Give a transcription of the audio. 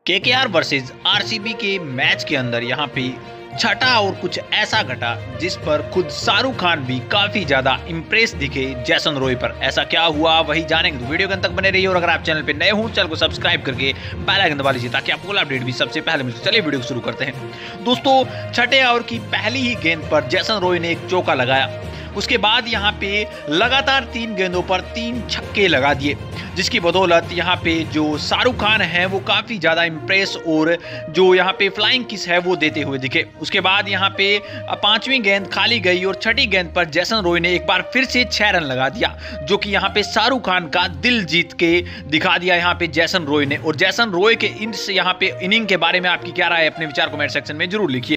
KKR versus RCB के match के अंदर यहाँ पे छठा और कुछ ऐसा घटा जिस पर खुद शाहरुख खान भी काफी ज्यादा इम्प्रेस दिखे जैसन रॉय पर। ऐसा क्या हुआ वही जानेंगे, तो वीडियो के अंत तक बने रहिए। और अगर आप चैनल पे नए हो चैनल को सब्सक्राइब करके बेल आइकन दबा लीजिए ताकि आपको अपडेट भी सबसे पहले मिले। चलिए वीडियो को शुरू करते हैं। दोस्तों, छठे ओवर की पहली ही गेंद पर जैसन रॉय ने एक चौका लगाया। उसके बाद यहाँ पे लगातार 3 गेंदों पर 3 छक्के लगा दिए, जिसकी बदौलत यहाँ पे जो शाहरुख खान है वो काफ़ी ज़्यादा इम्प्रेस और जो यहाँ पे फ्लाइंग किस है वो देते हुए दिखे। उसके बाद यहाँ पे 5वीं गेंद खाली गई और छठी गेंद पर जैसन रॉय ने एक बार फिर से 6 रन लगा दिया, जो कि यहाँ पे शाहरुख खान का दिल जीत के दिखा दिया यहाँ पे जैसन रॉय ने। और जैसन रॉय के इस यहाँ पे इनिंग के बारे में आपकी क्या राय है, अपने विचार कमेंट सेक्शन में जरूर लिखिए।